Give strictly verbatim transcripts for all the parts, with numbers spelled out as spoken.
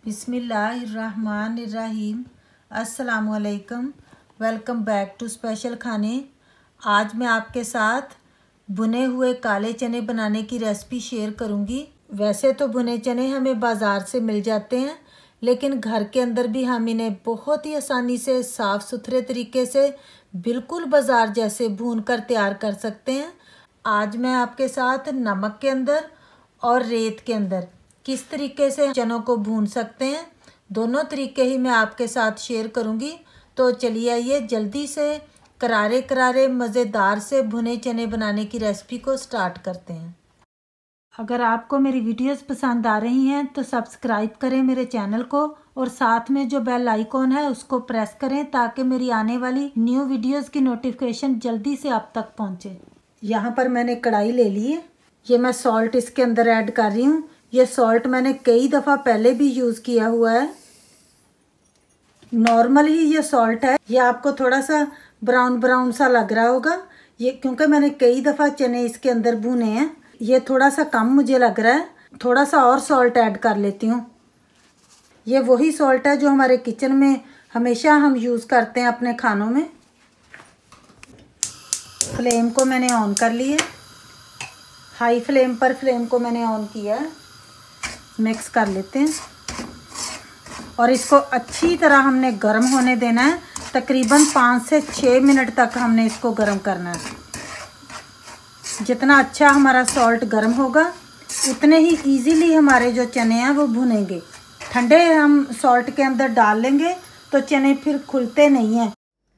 बिस्मिल्लाहिर्रहमानिर्रहीम। अस्सलामुअलैकुम। Welcome back to special खाने। आज मैं आपके साथ भुने हुए काले चने बनाने की रेसिपी शेयर करूंगी। वैसे तो भुने चने हमें बाज़ार से मिल जाते हैं, लेकिन घर के अंदर भी हम इन्हें बहुत ही आसानी से साफ़ सुथरे तरीके से बिल्कुल बाज़ार जैसे भून कर तैयार कर सकते हैं। आज मैं आपके साथ नमक के अंदर और रेत के अंदर किस तरीके से चनों को भून सकते हैं, दोनों तरीके ही मैं आपके साथ शेयर करूंगी। तो चलिए आइए जल्दी से करारे करारे मज़ेदार से भुने चने बनाने की रेसिपी को स्टार्ट करते हैं। अगर आपको मेरी वीडियोस पसंद आ रही हैं तो सब्सक्राइब करें मेरे चैनल को और साथ में जो बेल आइकॉन है उसको प्रेस करें ताकि मेरी आने वाली न्यू वीडियोस की नोटिफिकेशन जल्दी से आप तक पहुंचे। यहाँ पर मैंने कढ़ाई ले ली है, ये मैं सॉल्ट इसके अंदर ऐड कर रही हूँ। ये सॉल्ट मैंने कई दफ़ा पहले भी यूज़ किया हुआ है। नॉर्मल ही ये सॉल्ट है, ये आपको थोड़ा सा ब्राउन ब्राउन सा लग रहा होगा ये, क्योंकि मैंने कई दफ़ा चने इसके अंदर भुने हैं। ये थोड़ा सा कम मुझे लग रहा है, थोड़ा सा और सॉल्ट ऐड कर लेती हूँ। ये वही सॉल्ट है जो हमारे किचन में हमेशा हम यूज़ करते हैं अपने खानों में। फ्लेम को मैंने ऑन कर लिया, हाई फ्लेम पर फ्लेम को मैंने ऑन किया है। मिक्स कर लेते हैं और इसको अच्छी तरह हमने गर्म होने देना है। तकरीबन पाँच से छः मिनट तक हमने इसको गर्म करना है। जितना अच्छा हमारा सॉल्ट गर्म होगा उतने ही इजीली हमारे जो चने हैं वो भुनेंगे। ठंडे हम सॉल्ट के अंदर डाल लेंगे तो चने फिर खुलते नहीं हैं।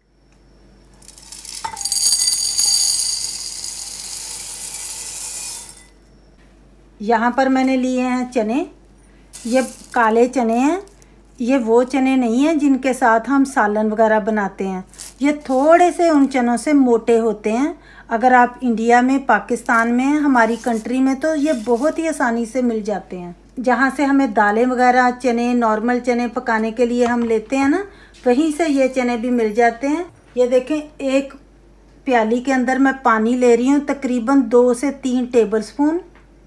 यहाँ पर मैंने लिए हैं चने, ये काले चने हैं। ये वो चने नहीं हैं जिनके साथ हम सालन वगैरह बनाते हैं। ये थोड़े से उन चनों से मोटे होते हैं। अगर आप इंडिया में, पाकिस्तान में, हमारी कंट्री में तो ये बहुत ही आसानी से मिल जाते हैं। जहाँ से हमें दालें वगैरह, चने, नॉर्मल चने पकाने के लिए हम लेते हैं ना, वहीं से ये चने भी मिल जाते हैं। ये देखें, एक प्याली के अंदर मैं पानी ले रही हूँ, तकरीबन दो से तीन टेबल स्पून।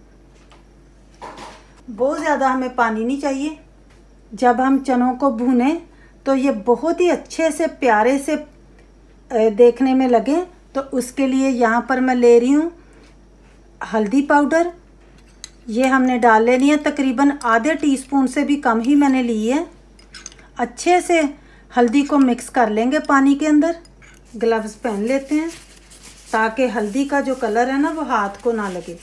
बहुत ज़्यादा हमें पानी नहीं चाहिए। जब हम चनों को भूने तो ये बहुत ही अच्छे से प्यारे से देखने में लगे, तो उसके लिए यहाँ पर मैं ले रही हूँ हल्दी पाउडर। ये हमने डाल लेनी है, तकरीबन आधे टीस्पून से भी कम ही मैंने ली है। अच्छे से हल्दी को मिक्स कर लेंगे पानी के अंदर। ग्लव्स पहन लेते हैं ताकि हल्दी का जो कलर है ना वो हाथ को ना लगे।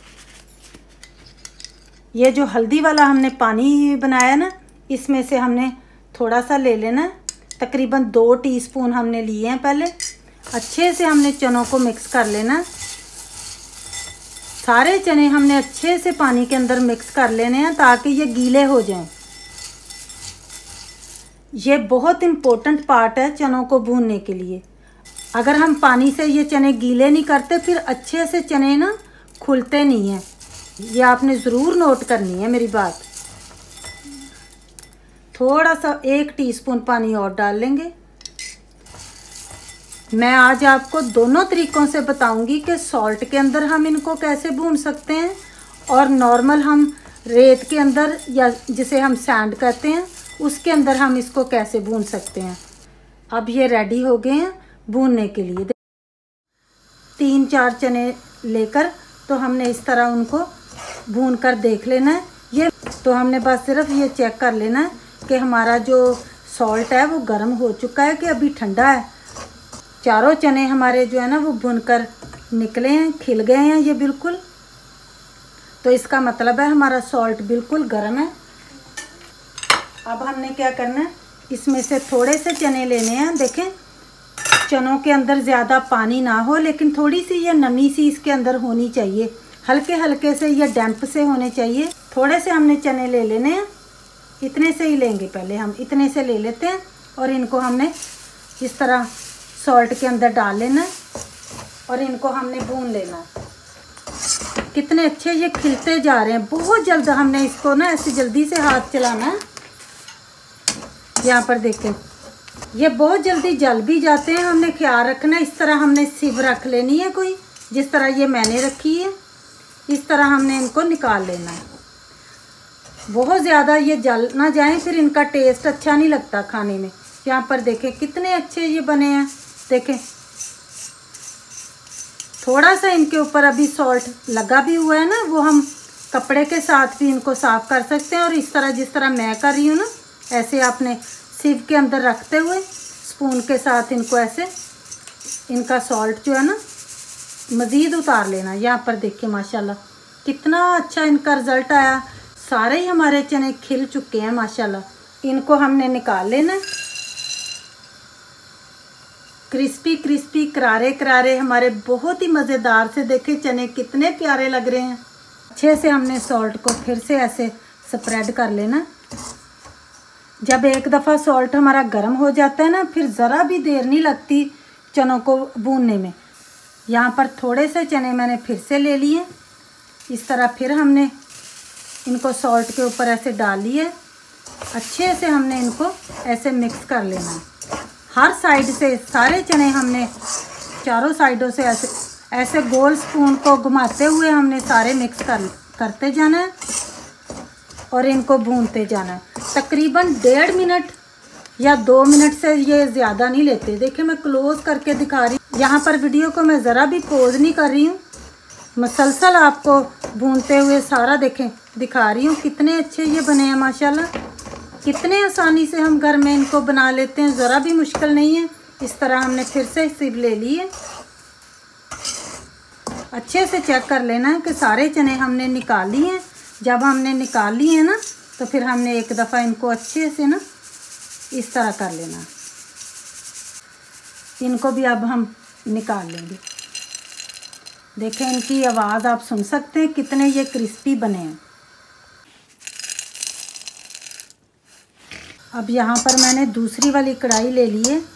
ये जो हल्दी वाला हमने पानी बनाया ना, इसमें से हमने थोड़ा सा ले लेना, तकरीबन दो टीस्पून हमने लिए हैं। पहले अच्छे से हमने चनों को मिक्स कर लेना। सारे चने हमने अच्छे से पानी के अंदर मिक्स कर लेने हैं ताकि ये गीले हो जाएं। ये बहुत इम्पोर्टेंट पार्ट है चनों को भूनने के लिए। अगर हम पानी से ये चने गीले नहीं करते फिर अच्छे से चने ना खुलते नहीं हैं। ये आपने ज़रूर नोट करनी है मेरी बात। थोड़ा सा एक टीस्पून पानी और डाल लेंगे। मैं आज आपको दोनों तरीक़ों से बताऊंगी कि सॉल्ट के अंदर हम इनको कैसे भून सकते हैं और नॉर्मल हम रेत के अंदर, या जिसे हम सैंड कहते हैं, उसके अंदर हम इसको कैसे भून सकते हैं। अब ये रेडी हो गए हैं भूनने के लिए। तीन चार चने लेकर तो हमने इस तरह उनको भून कर देख लेना है। ये तो हमने बस सिर्फ ये चेक कर लेना है कि हमारा जो सॉल्ट है वो गर्म हो चुका है कि अभी ठंडा है। चारों चने हमारे जो है ना वो भुनकर निकले हैं, खिल गए हैं ये बिल्कुल। तो इसका मतलब है हमारा सॉल्ट बिल्कुल गर्म है। अब हमने क्या करना है, इसमें से थोड़े से चने लेने हैं। देखें, चनों के अंदर ज़्यादा पानी ना हो, लेकिन थोड़ी सी ये नमी सी इसके अंदर होनी चाहिए। हल्के हल्के से ये डैम्प से होने चाहिए। थोड़े से हमने चने ले लेने हैं, इतने से ही लेंगे। पहले हम इतने से ले लेते हैं और इनको हमने इस तरह सॉल्ट के अंदर डाल लेना है और इनको हमने भून लेना है। कितने अच्छे ये खिलते जा रहे हैं। बहुत जल्द हमने इसको ना ऐसे जल्दी से हाथ चलाना है। यहाँ पर देखें, ये बहुत जल्दी जल भी जाते हैं। हमने ख्याल रखना है, इस तरह हमने सिव रख लेनी है कोई, जिस तरह ये मैंने रखी है, इस तरह हमने इनको निकाल लेना है। बहुत ज़्यादा ये जल ना जाए, फिर इनका टेस्ट अच्छा नहीं लगता खाने में। यहाँ पर देखें कितने अच्छे ये बने हैं। देखें थोड़ा सा इनके ऊपर अभी सॉल्ट लगा भी हुआ है ना, वो हम कपड़े के साथ भी इनको साफ़ कर सकते हैं। और इस तरह जिस तरह मैं कर रही हूँ ना, ऐसे आपने सिव के अंदर रखते हुए स्पून के साथ इनको ऐसे इनका सॉल्ट जो है ना मज़ीद उतार लेना। यहाँ पर देखिए माशाल्लाह कितना अच्छा इनका रिज़ल्ट आया। सारे ही हमारे चने खिल चुके हैं माशाल्लाह। इनको हमने निकाल लेना। क्रिस्पी क्रिस्पी करारे करारे हमारे बहुत ही मज़ेदार से देखे चने कितने प्यारे लग रहे हैं। अच्छे से हमने सॉल्ट को फिर से ऐसे स्प्रेड कर लेना। जब एक दफ़ा सॉल्ट हमारा गर्म हो जाता है ना, फिर ज़रा भी देर नहीं लगती चनों को भूनने में। यहाँ पर थोड़े से चने मैंने फिर से ले लिए। इस तरह फिर हमने इनको सॉल्ट के ऊपर ऐसे डाल लिए। अच्छे से हमने इनको ऐसे मिक्स कर लेना है। हर साइड से सारे चने हमने चारों साइडों से ऐसे ऐसे गोल स्पून को घुमाते हुए हमने सारे मिक्स कर करते जाना है और इनको भूनते जाना है। तकरीबन डेढ़ मिनट या दो मिनट से ये ज़्यादा नहीं लेते। देखिए मैं क्लोज़ करके दिखा रही हूँ। यहाँ पर वीडियो को मैं ज़रा भी पॉज नहीं कर रही हूँ, मसलसल आपको भूनते हुए सारा देखें दिखा रही हूँ। कितने अच्छे ये बने हैं माशाल्लाह। कितने आसानी से हम घर में इनको बना लेते हैं, ज़रा भी मुश्किल नहीं है। इस तरह हमने फिर से सिव ले ली है। अच्छे से चेक कर लेना है कि सारे चने हमने निकाल लिए हैं। जब हमने निकाल लिए हैं ना, तो फिर हमने एक दफ़ा इनको अच्छे से ना इस तरह कर लेना। इनको भी अब हम निकाल लेंगे। देखें इनकी आवाज़ आप सुन सकते हैं कितने ये क्रिस्पी बने हैं। अब यहाँ पर मैंने दूसरी वाली कढ़ाई ले ली है।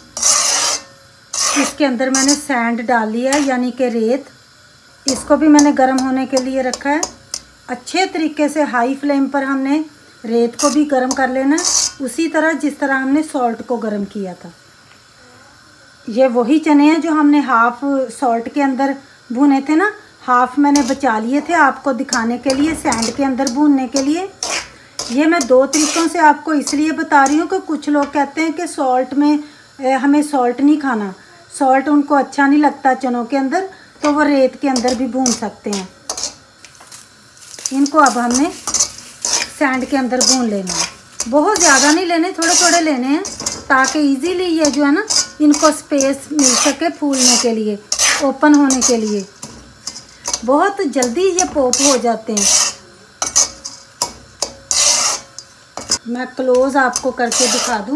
इसके अंदर मैंने सैंड डाल लिया है, यानी कि रेत। इसको भी मैंने गर्म होने के लिए रखा है। अच्छे तरीके से हाई फ्लेम पर हमने रेत को भी गर्म कर लेना है, उसी तरह जिस तरह हमने सॉल्ट को गर्म किया था। ये वही चने हैं जो हमने हाफ़ सॉल्ट के अंदर भुने थे ना, हाफ़ मैंने बचा लिए थे आपको दिखाने के लिए, सैंड के अंदर भूनने के लिए। ये मैं दो तरीक़ों से आपको इसलिए बता रही हूँ कि कुछ लोग कहते हैं कि सॉल्ट में हमें सॉल्ट नहीं खाना, सॉल्ट उनको अच्छा नहीं लगता चनों के अंदर, तो वो रेत के अंदर भी भून सकते हैं। इनको अब हमने सैंड के अंदर भून लेना है। बहुत ज़्यादा नहीं लेने, थोड़े थोड़े लेने हैं, ताकि इजीली ये जो है ना इनको स्पेस मिल सके फूलने के लिए, ओपन होने के लिए। बहुत जल्दी ये पॉप हो जाते हैं। मैं क्लोज आपको करके दिखा दूं।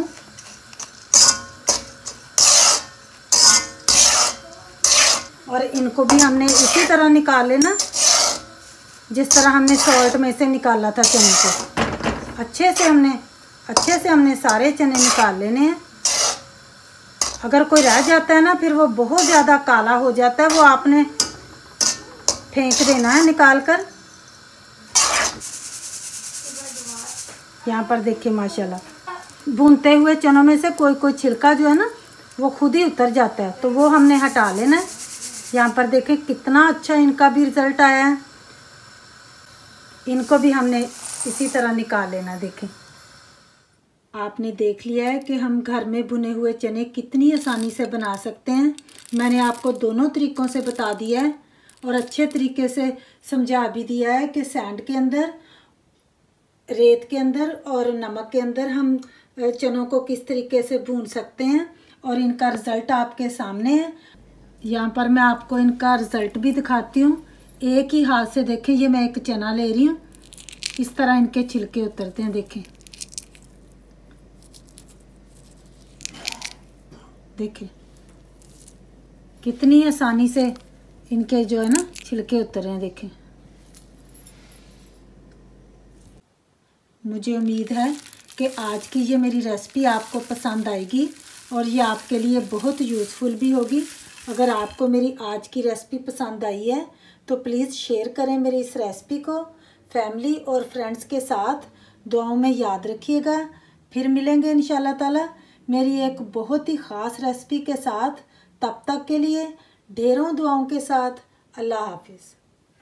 और इनको भी हमने इसी तरह निकाल लेना जिस तरह हमने सॉल्ट में से निकाला था चने को। अच्छे से हमने अच्छे से हमने सारे चने निकाल लेने हैं। अगर कोई रह जाता है ना, फिर वो बहुत ज़्यादा काला हो जाता है, वो आपने फेंक देना है निकाल कर। यहाँ पर देखिए माशाल्लाह भूनते हुए चनों में से कोई कोई छिलका जो है ना वो खुद ही उतर जाता है, तो वो हमने हटा लेना है। यहाँ पर देखें कितना अच्छा इनका भी रिज़ल्ट आया है। इनको भी हमने इसी तरह निकाल लेना। देखें आपने देख लिया है कि हम घर में भुने हुए चने कितनी आसानी से बना सकते हैं। मैंने आपको दोनों तरीक़ों से बता दिया है और अच्छे तरीके से समझा भी दिया है कि सैंड के अंदर, रेत के अंदर और नमक के अंदर हम चनों को किस तरीके से भून सकते हैं, और इनका रिज़ल्ट आपके सामने है। यहाँ पर मैं आपको इनका रिज़ल्ट भी दिखाती हूँ। एक ही हाथ से देखें, ये मैं एक चना ले रही हूँ, इस तरह इनके छिलके उतरते हैं। देखें देखें कितनी आसानी से इनके जो है ना छिलके उतर रहे हैं। देखें मुझे उम्मीद है कि आज की ये मेरी रेसिपी आपको पसंद आएगी और ये आपके लिए बहुत यूज़फुल भी होगी। अगर आपको मेरी आज की रेसिपी पसंद आई है तो प्लीज़ शेयर करें मेरी इस रेसिपी को फैमिली और फ्रेंड्स के साथ। दुआओं में याद रखिएगा। फिर मिलेंगे इंशाल्लाह ताला मेरी एक बहुत ही ख़ास रेसिपी के साथ। तब तक के लिए ढेरों दुआओं के साथ अल्लाह हाफिज़।